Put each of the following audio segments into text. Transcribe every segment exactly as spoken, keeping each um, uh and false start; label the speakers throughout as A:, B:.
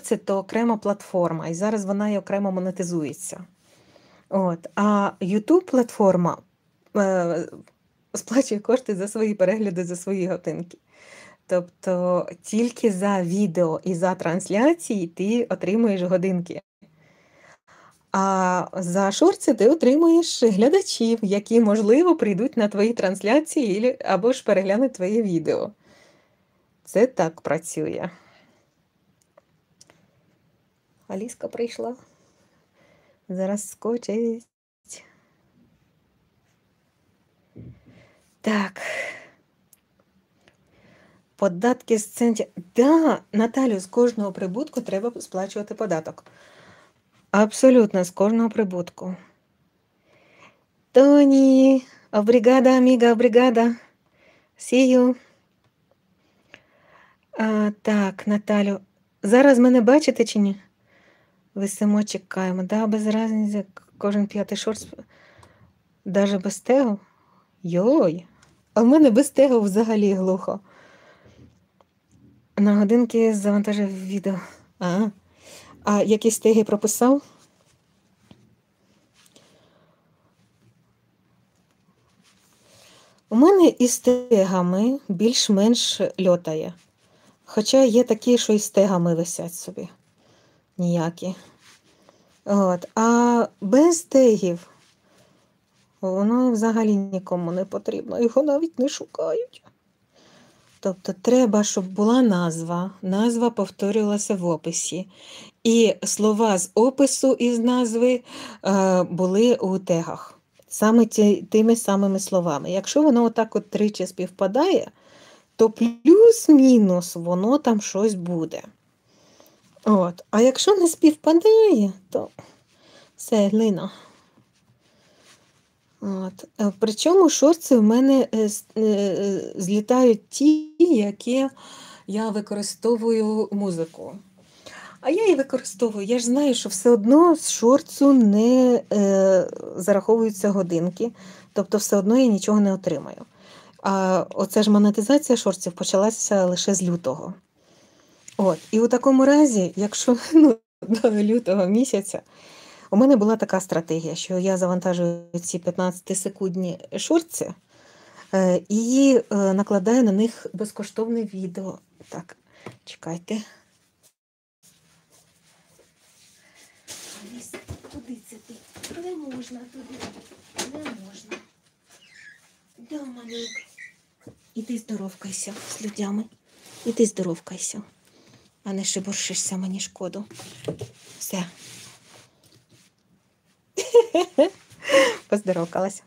A: шорти то окрема платформа, і зараз вона і окремо монетизується. От. А YouTube-платформа е, сплачує кошти за свої перегляди, за свої годинки. Тобто тільки за відео і за трансляції ти отримуєш годинки. А за шорти ти отримуєш глядачів, які, можливо, прийдуть на твої трансляції або ж переглянуть твоє відео. Це так працює. Аліска прийшла. Зараз скочить. Так. Податки з центів. Да, Наталю, з кожного прибутку треба сплачувати податок. Абсолютно, з кожного прибутку. Тоні, обригада, аміга, обригада. See you. А, так, Наталю, зараз мене бачите чи ні? Висимо, чекаємо. Да, без різниці, кожен п'ятий шорт, навіть без тегу. Йой, а в мене без тегу взагалі глухо. На годинки завантажив відео. А, а якісь теги прописав? У мене із тегами більш-менш льотає. Хоча є такі, що із тегами висять собі. Ніякі. От. А без тегів воно взагалі нікому не потрібно. Його навіть не шукають. Тобто треба, щоб була назва. Назва повторювалася в описі. І слова з опису і з назви е, були у тегах. Саме ті, тими самими словами. Якщо воно отак от тричі співпадає, то плюс-мінус воно там щось буде. От. А якщо не співпадає, то все, глина. От. Причому шорти в мене злітають ті, які я використовую музику. А я її використовую. Я ж знаю, що все одно з шортсу не е, зараховуються годинки. Тобто все одно я нічого не отримаю. А оце ж монетизація шортів почалася лише з лютого. От. І у такому разі, якщо ну, до лютого місяця, у мене була така стратегія, що я завантажую ці п'ятнадцятисекундні шорти е, і е, накладаю на них безкоштовне відео. Так, чекайте. Куди це ти? Не можна туди. Не можна. Да, малюк. Іди здоровкайся з людьми. Іди здоровкайся. А не шиборшишся, мені шкоду. Все. Поздоровкалася.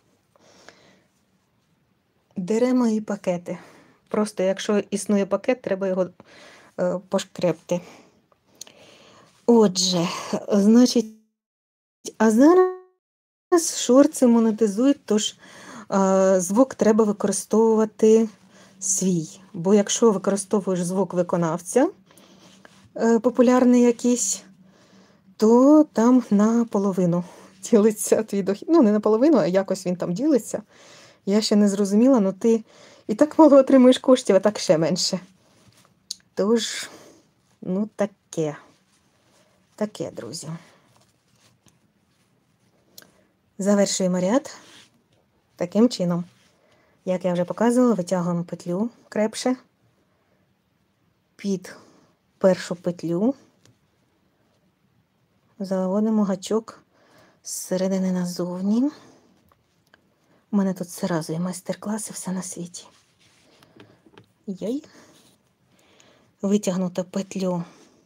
A: Беремо і пакети. Просто якщо існує пакет, треба його е, пошкребти. Отже, значить, а зараз шорти монетизують, тож е, звук треба використовувати свій. Бо якщо використовуєш звук виконавця, е, популярний якийсь, то там наполовину ділиться твій дохід. Ну, не наполовину, а якось він там ділиться. Я ще не зрозуміла, але ти і так мало отримуєш коштів, а так ще менше. Тож, ну таке. Таке, друзі. Завершуємо ряд таким чином. Як я вже показувала, витягуємо петлю крепше під першу петлю. Заводимо гачок зсередини назовні. У мене тут зразу і майстер-класи, все на світі. Йой. Витягнута петлю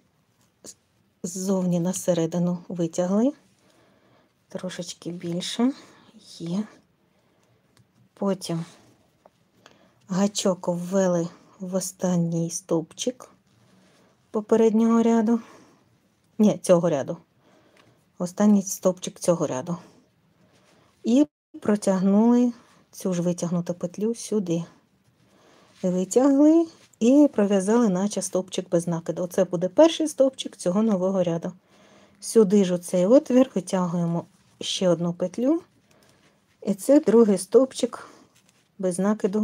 A: ззовні на середину витягли. Трошечки більше. Є. Потім гачок ввели в останній стовпчик попереднього ряду. Ні, цього ряду. Останній стовпчик цього ряду. І протягнули цю ж витягнуту петлю сюди. Витягли і пров'язали наче стовпчик без накиду. Оце буде перший стовпчик цього нового ряду. Сюди ж оцей отвір витягуємо ще одну петлю. І це другий стовпчик без накиду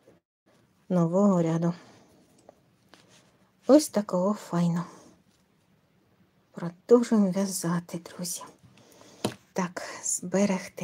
A: нового ряду. Ось такого файно. Продовжуємо в'язати, друзі. Так, зберегти.